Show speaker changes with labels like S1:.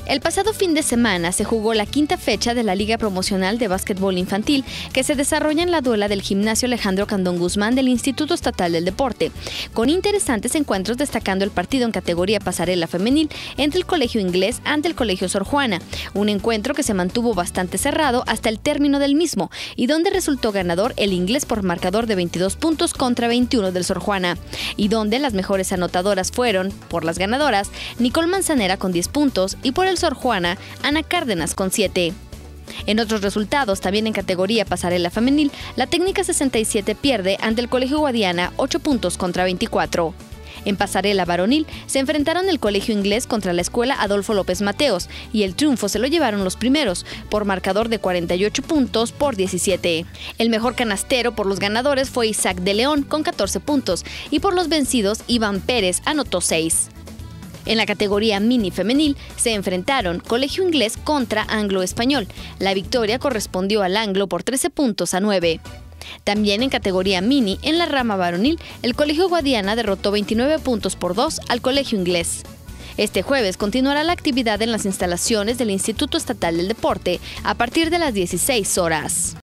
S1: El pasado fin de semana se jugó la quinta fecha de la Liga Promocional de Básquetbol Infantil, que se desarrolla en la duela del Gimnasio Alejandro Candón Guzmán del Instituto Estatal del Deporte, con interesantes encuentros destacando el partido en categoría pasarela femenil entre el Colegio Inglés ante el Colegio Sor Juana, un encuentro que se mantuvo bastante cerrado hasta el término del mismo y donde resultó ganador el Inglés por marcador de 22 puntos contra 21 del Sor Juana, y donde las mejores anotadoras fueron, por las ganadoras, Nicole Manzanera con 10 puntos y por el Sor Juana, Ana Cárdenas con 7. En otros resultados, también en categoría pasarela femenil, la Técnica 67 pierde ante el Colegio Guadiana 8 puntos contra 24. En pasarela varonil, se enfrentaron el Colegio Inglés contra la Escuela Adolfo López Mateos y el triunfo se lo llevaron los primeros, por marcador de 48 puntos por 17. El mejor canastero por los ganadores fue Isaac de León con 14 puntos y por los vencidos Iván Pérez anotó 6. En la categoría mini femenil se enfrentaron Colegio Inglés contra Anglo Español. La victoria correspondió al Anglo por 13 puntos a 9. También en categoría mini, en la rama varonil, el Colegio Guadiana derrotó 29 puntos por 2 al Colegio Inglés. Este jueves continuará la actividad en las instalaciones del Instituto Estatal del Deporte a partir de las 16 horas.